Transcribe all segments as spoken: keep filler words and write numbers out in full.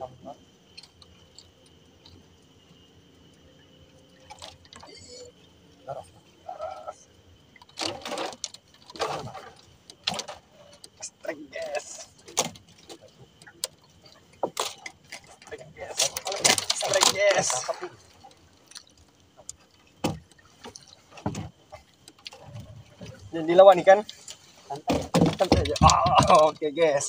Strike guys. Strike guys. Strike guys. Yang dilawan ikan. Santai, santai aja. Oh, oke okay, guys.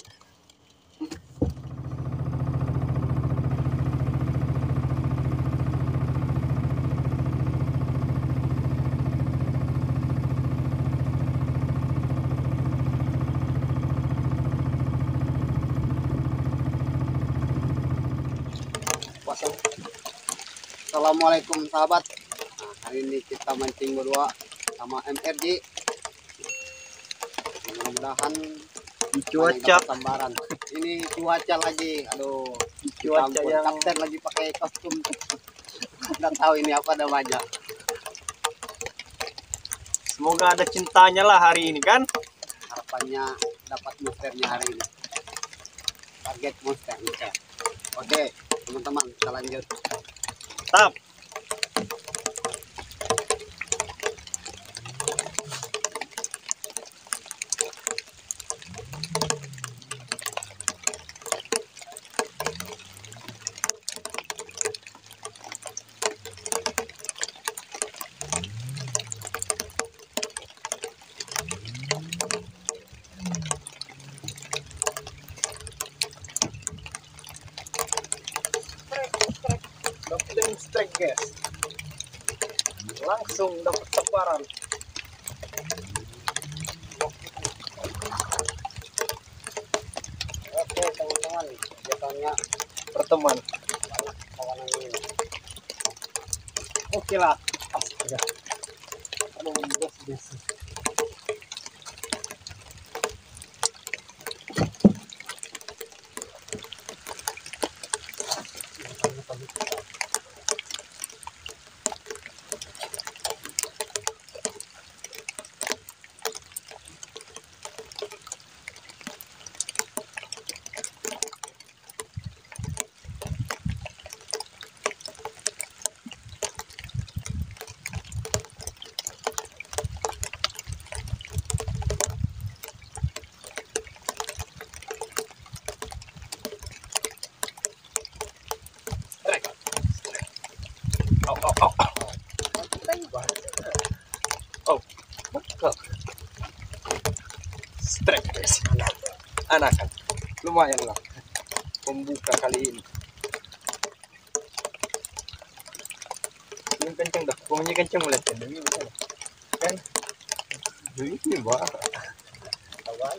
Assalamualaikum sahabat. Nah, hari ini kita mancing berdua sama M R J. Mudah-mudahan cuaca tambaran. Ini cuaca lagi, aduh, cuaca yang kapten lagi pakai kostum. Nggak tahu ini apa namanya. Semoga ada cintanya lah hari ini kan. Harapannya dapat monsternya hari ini. Target monster. Oke, teman-teman, kita lanjut. Tap. Kapten strike guys, langsung dapat sebaran. Oke teman-teman, biasanya Berteman. kawanan ini. Oke lah. Astaga. Aduh, bos bos. Oh, oh, oh, oh. Oh, betul. Strike guys. Anakan. Lumayan lah. Pembuka kali ini. Ini kenceng dah. Pokoknya kenceng mulai kan. Ini bisa. Kan? Ini bah. Awal.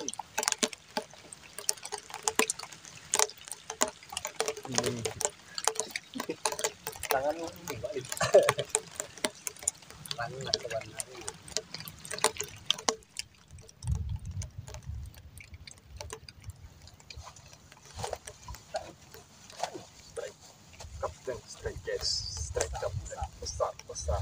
Hmm. Tangan ini balik. Warna ke warna ini. Strike. Kapten strike guys. Strike kapten. Besar, besar.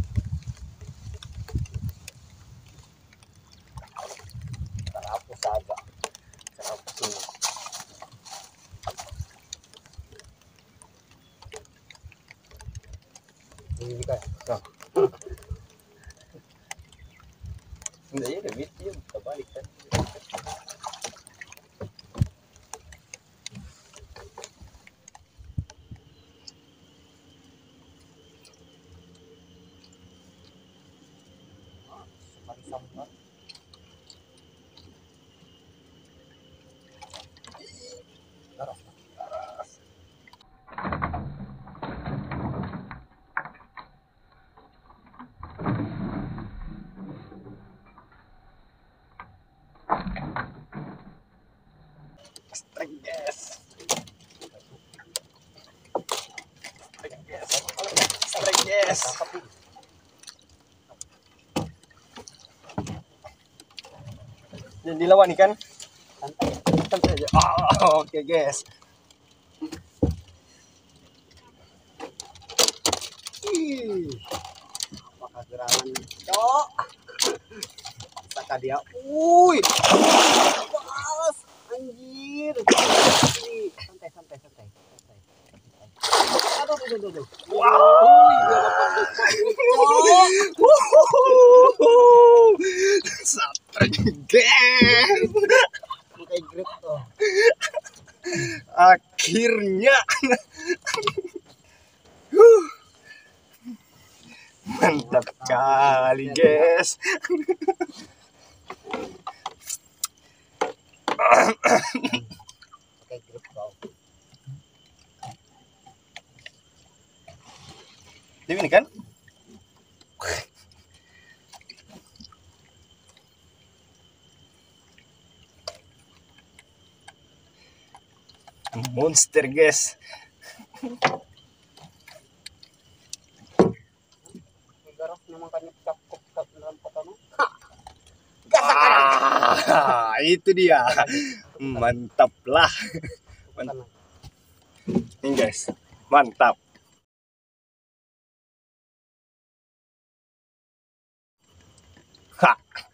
Terhapus saja. Terhapus ini. Ini juga. Nah. Enggak ya, lebih dia bisa balik kan. Sampai Strike guys. Strike guys. Strike guys. Yang dilawan ikan. santai, Santai aja. Oh, oke okay, guys. Ih, apakah gerangan cok? Bisakah dia? Wuih, pas, anjir. Ih, santai, santai, santai. tuh, tuh, tuh. Wow, dia dapat Sampai guys. pakai grip tuh. Akhirnya. Huh. Mantap kali guys. Pakai grip tuh. Ini kan? Monster guys. Garap memang kan cakep kat dalam kota no. Ah, itu dia. Mantap lah. Mantap. Ini guys, mantap. Ha.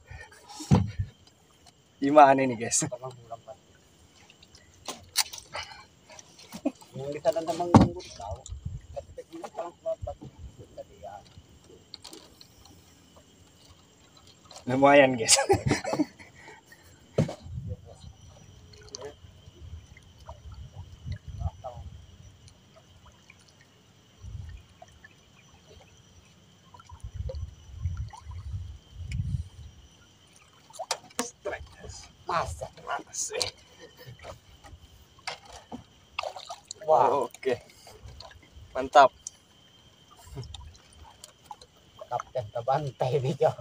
Gimana ini guys? Yang di sana memang ganggu tahu. Tapi begini kalau lambat tadi ya. Lumayan guys. Masa. Masih. Wah, Oke. Mantap. kapten terbantai dia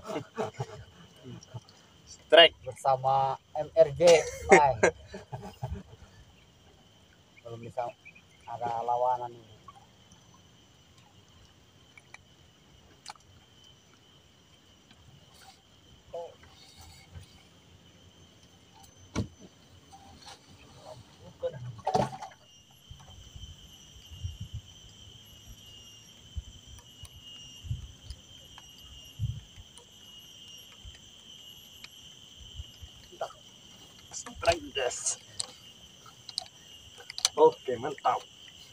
Strike. bersama M R J. Bye. Belum bisa ada lawanan ini. Strike guys. Oke, mantap.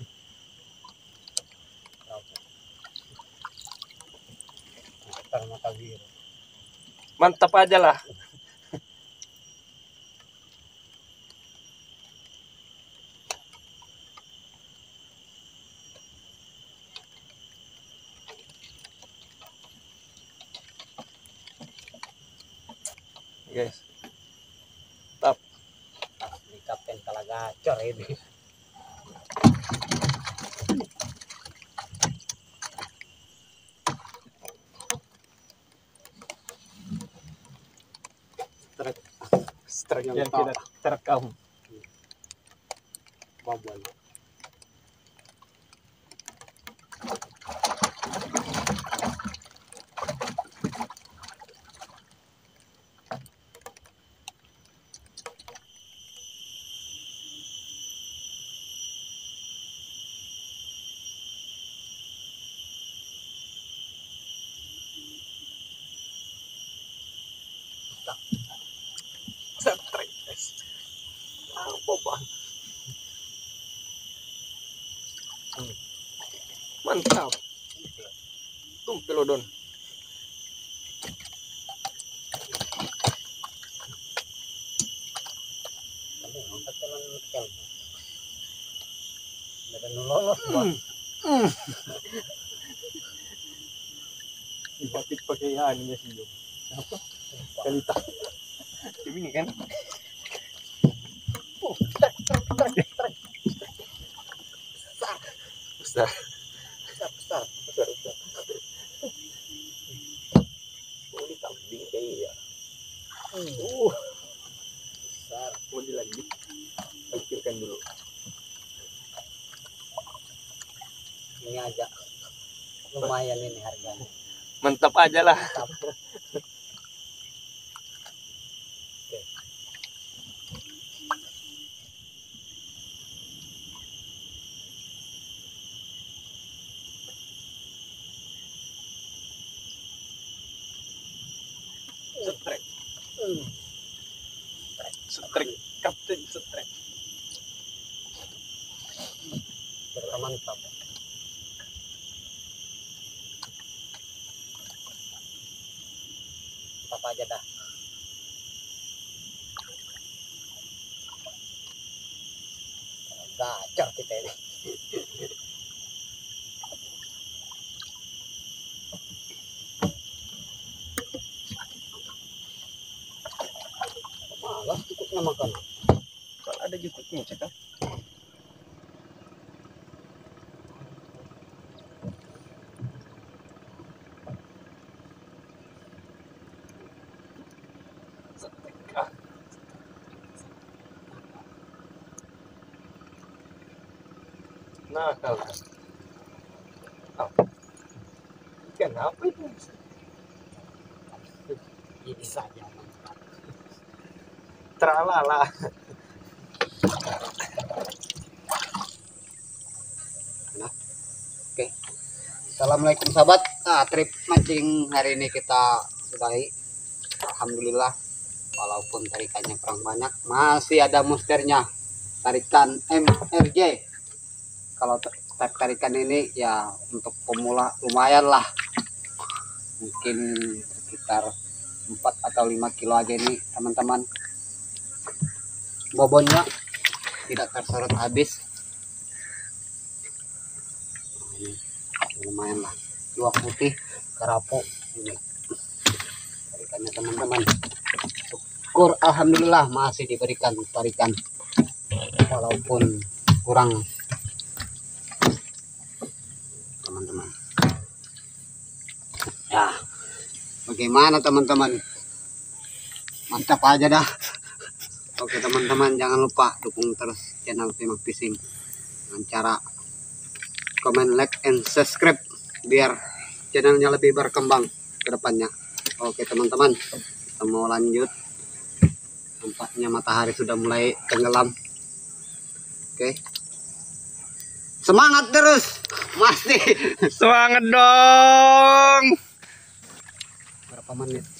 Ternyata biru. Mantap aja lah. Guys. Tap. Asli kapten kalah gacor ini. Strike. Strike Yang yang tak- tidak terekam. Babon. Strike guys. Apa bang? Hmm. Mantap. Tumpelodon. Kamu angkat jalan kel. Ada nololos bang. Hmm. Dibapit pakai aninya sih Jom. Apa? Kalita. Ini kan? Oh, trek, trek, trek, trek. Besar. Besar, besar. Besar, besar. Oh, ini kambing kayak ya. Hmm. Uh, Besar. mau dilanjut. Pikirkan dulu. Ini aja lumayan ini harganya. Mantap aja lah. Mantap. Oke. Strike. Hmm. Strike. Kapten strike. Mantap. Gacor kita ini. Malas cukupnya makan. Kalau ada jututnya cakap. Nah, kau. Oh. Ikan apa itu? Ini saja. Tralala. Nah, oke. Assalamualaikum sahabat. Nah, trip mancing hari ini kita sudahi. Alhamdulillah. Walaupun tarikannya kurang banyak, masih ada monsternya. Tarikan M R J. Kalau tarik tarikan ini ya untuk pemula lumayan lah, mungkin sekitar empat atau lima kilo aja nih teman-teman. Bobonnya tidak tersorot habis. Ini lumayan lah, luak putih kerapu ini tarikannya teman-teman. Syukur alhamdulillah masih diberikan tarikan walaupun kurang teman-teman. Ya, bagaimana teman-teman? Mantap aja dah. Oke teman-teman, jangan lupa dukung terus channel Timak Fishing dengan cara comment, like, and subscribe biar channelnya lebih berkembang ke depannya. Oke teman-teman, kita mau lanjut. Nampaknya matahari sudah mulai tenggelam. Oke, semangat terus, Mas. Semangat dong. Berapa menit?